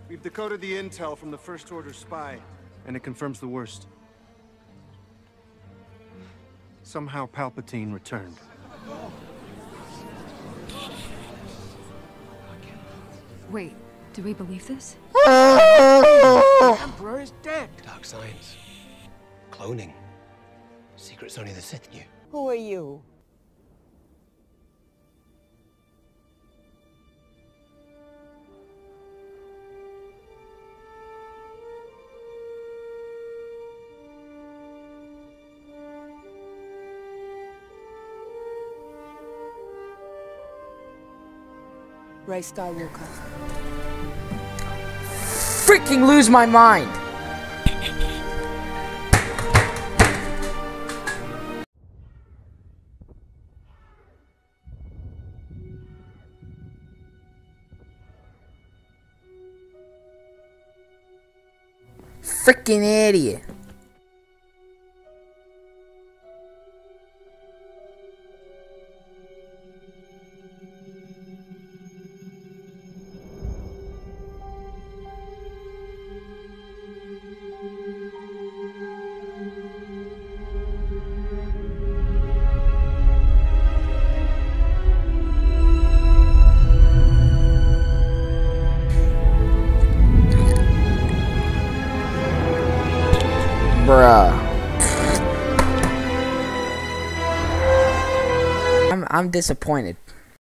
We've decoded the intel from the First Order spy, and it confirms the worst. Somehow Palpatine returned. Wait, do we believe this? The Emperor is dead. Dark science. Cloning. Secrets only the Sith knew. Who are you? Rey Skywalker. Freaking lose my mind. Freaking idiot. Bruh. I'm disappointed.